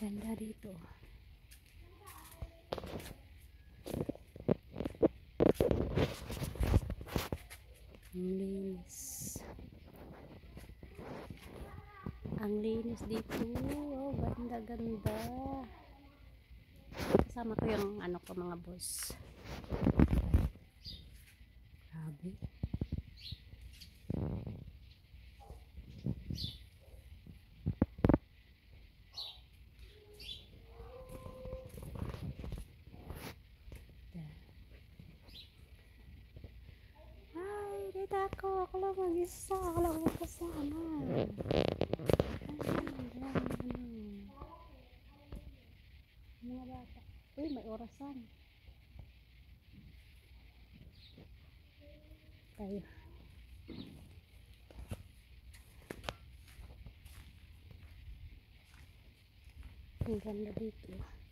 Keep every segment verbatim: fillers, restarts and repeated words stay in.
Ganda dito. Ang linis. Ang linis dito. Oh, ganda ganda. Kasama ko yung ano ko mga boss. Grabe. Ay, dito ako. Ako lang mag-isa. Ako lang magkasama. Mga bata. Uy, may orasan. Tayo. Ang ganda dito.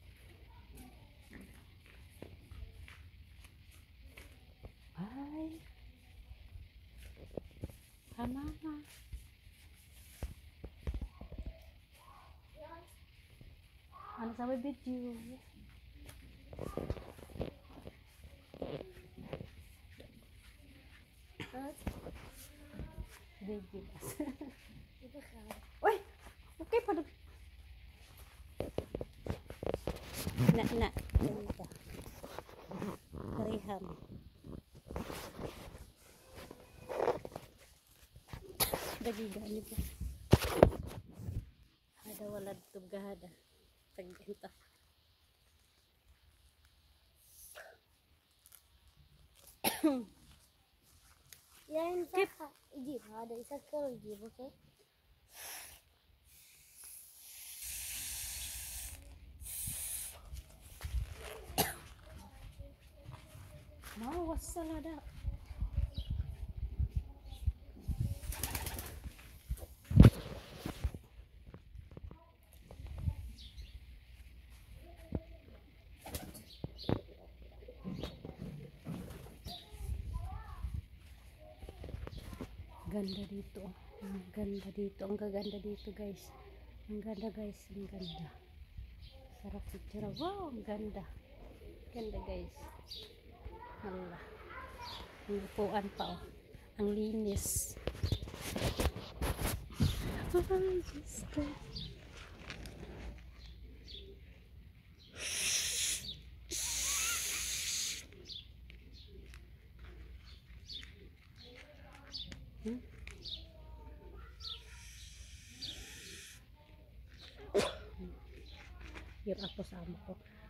Ay. Hamama. Ano sa video? Video. Uy! Okay pa. Na, na. Ganito. Kariham. Dagigan niyo po. Ada walad tugahada. Tagenta. Yani saka iji ada isa karo iji okay. Mau wassalada. Ganda dito. Ang ganda dito. Ang gaganda dito guys. Ang ganda guys. Ang ganda. Sarap picture. Wow! Ang ganda. Ganda guys. Hala. Ang upuan pa oh. Ang linis. Oh, just Hmm? Yun ako sa amo ko.